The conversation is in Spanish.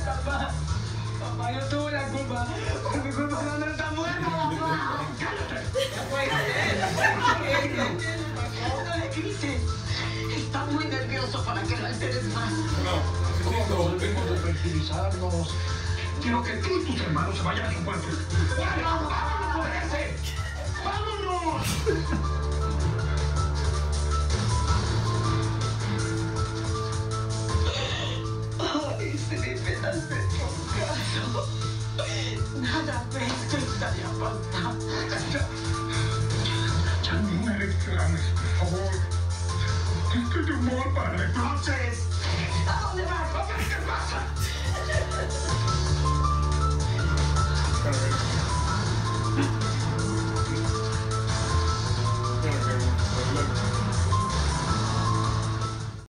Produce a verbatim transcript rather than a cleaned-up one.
Papá, papá, yo tuve la culpa. Por mi culpa Sandra está muerta, papá. ¡Cállate! No puede ser, no puede ser. No le grites. Está muy nervioso para que lo alteres más. No, necesito debemos de tranquilizarnos. Quiero que tú y tus hermanos se vayan a su pueblo. ¡Vámonos, vámonos, obedece! ¡Vámonos! Ay, se me pedazo de caso. Nada de esto estaría pasando. Ya, ya no me reclames, por favor. Estoy de humor para reproches. ¿A dónde vas? Papá, ¿qué pasa? A ver.